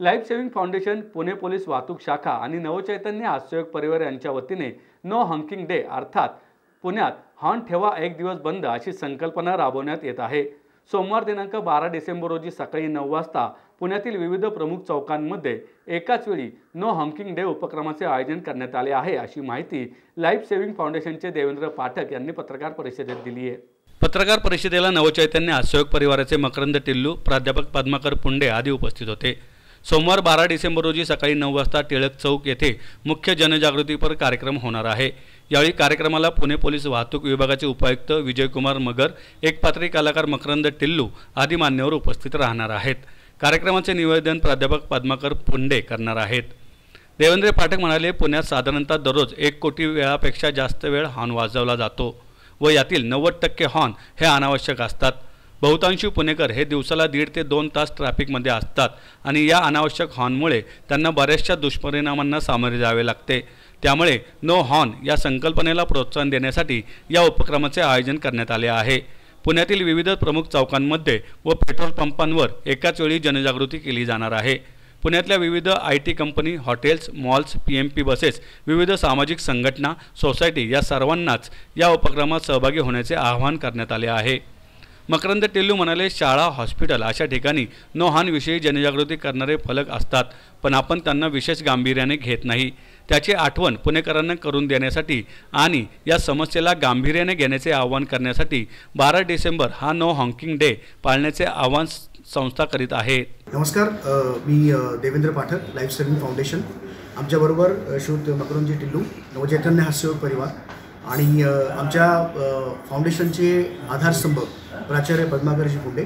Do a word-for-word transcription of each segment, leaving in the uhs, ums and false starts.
Life saving foundation, Pune police वाहतूक शाखा आणि नवचैतन्य हास्ययोग परिवार यांच्या वतीने नो हॉकिंग डे अर्थात पुण्यात हॉर्न ठेवा एक दिवस बंद अशी संकल्पना राबवण्यात येत आहे। सोमवार दिनांक बारा डिसेंबर रोजी सकाळी नऊ वाजता पुण्यातील विविध प्रमुख चौकांमध्ये एकाच वेळी नो हॉकिंग डे उपक्रमाचे आयोजन करण्यात आले आहे, अशी माहिती लाईफ सेव्हिंग फाउंडेशनचे देवेंद्र पाठक यांनी पत्रकार परिषदेत दिली आहे। पत्रकार परिषदेला नवचैतन्य हास्ययोग परिवाराचे मकरंद टिल्लू, प्राध्यापक पद्माकर पुंडे आदी उपस्थित होते। सोमवार बारा डिसेंबर रोजी सकाळी नऊ वाजता टिळक चौक येथे मुख्य जनजागृतीपर कार्यक्रम होणार आहे। यावेळी कार्यक्रमाला पुणे पोलीस वाहतूक विभागाचे उपायुक्त विजयकुमार मगर, एकपात्री कलाकार मकरंद टिल्लू आदी मान्यवर उपस्थित राहणार आहेत। कार्यक्रमाचे निवेदन प्राध्यापक पद्माकर पुंडे करणार आहेत। देवेंद्र पाठक म्हणाले, पुण्यात साधारणतः दररोज एक कोटी वेळापेक्षा जास्त वेळ हॉर्न वाजवला जातो व यातील नव्वद टक्के हॉर्न हे अनावश्यक असतात। बहुतांशी पुणेकर हे दिवसाला दीड ते दोन तास ट्रॅफिकमध्ये असतात आणि या अनावश्यक हॉर्नमुळे त्यांना बऱ्याचशा दुष्परिणामांना सामोरे जावे लागते। त्यामुळे नो हॉर्न या संकल्पनेला प्रोत्साहन देण्यासाठी या उपक्रमाचे आयोजन करण्यात आले आहे। पुण्यातील विविध प्रमुख चौकांमध्ये व पेट्रोल पंपांवर एकाच वेळी जनजागृती केली जाणार आहे। पुण्यातल्या विविध I T company, hotels, malls, P M P buses, विविध सामाजिक संघटना, सोसायटी या सर्वांनाच या उपक्रमात सहभागी होण्याचे आवाहन करण्यात आले आहे। मकरंद टिल्लू म्हणाले, शाळा, हॉस्पिटल अशा ठिकाणी नो हॉर्न विषयी जनजागृती करणारे फलक असतात, पण आपण त्यांना विशेष गांभीर्याने घेत नाही। त्याची आठवण पुणेकरांना करून देण्यासाठी आणि या समस्येला गांभीर्याने घेण्याचे आवाहन करण्यासाठी बारा डिसेंबर हा नो हॉकिंग डे पाळण्याचे आवाहन संस्था करीत आहे। नमस्कार, मी Devendra Pathak, life saving foundation. आमच्याबरोबर श्रीयुत मकरंदजी टिल्लू, नवचैतन्य हास्ययोग परिवार आणि आमच्या फाउंडेशनचे आधारस्तंभ प्राचार्य पद्माकरजी पुंडे।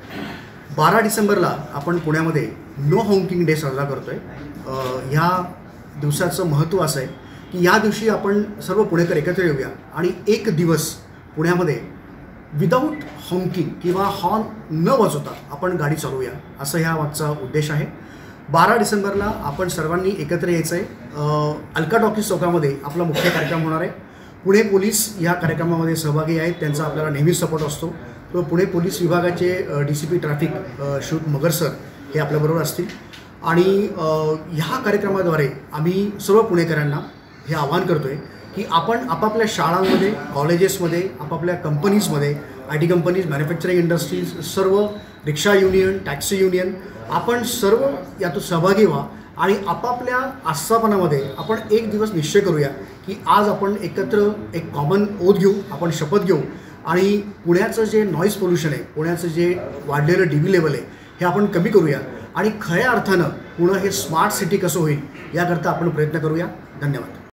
बारा डिसेंबरला आपण पुण्यामध्ये नो हॉकिंग डे साजरा करतो आहे। ह्या दिवसाचं महत्त्व असं आहे की या दिवशी आपण सर्व पुणेकर एकत्र येऊया आणि एक दिवस पुण्यामध्ये विदाऊट हॉकिंग किंवा हॉर्न न वाजवता आपण गाडी चालवूया, असं ह्या मागचा उद्देश आहे। बारा डिसेंबरला आपण सर्वांनी एकत्र यायचं आहे। अलका टॉकीज चौकामध्ये आपला मुख्य कार्यक्रम होणार आहे। पुणे पोलीस या कार्यक्रमामध्ये सहभागी आहेत, त्यांचा आपल्याला नेहमीच सपोर्ट असतो। तो पुणे पोलीस विभागाचे D C P traffic Shriyut Magar sir हे आपल्याबरोबर असतील आणि ह्या कार्यक्रमाद्वारे आम्ही सर्व पुणेकरांना हे आवाहन करतो आहे की आपण आपापल्या शाळांमध्ये, कॉलेजेसमध्ये, आपापल्या कंपनीजमध्ये, I T companies, manufacturing industries, सर्व रिक्षा युनियन, टॅक्सी युनियन, आपण सर्व यातून सहभागी व्हा आणि आपापल्या आस्थापनामध्ये आपण एक दिवस निश्चय करूया की आज आपण एकत्र एक कॉमन ओथ घेऊ, आपण शपथ घेऊ आणि पुण्याचं जे नॉईज पोल्युशन आहे, पुण्याचं जे वाढलेलं डी बी लेवल आहे, हे आपण कमी करूया आणि खऱ्या अर्थानं पुणे हे स्मार्ट सिटी कसं होईल याकरता आपण प्रयत्न करूया। धन्यवाद।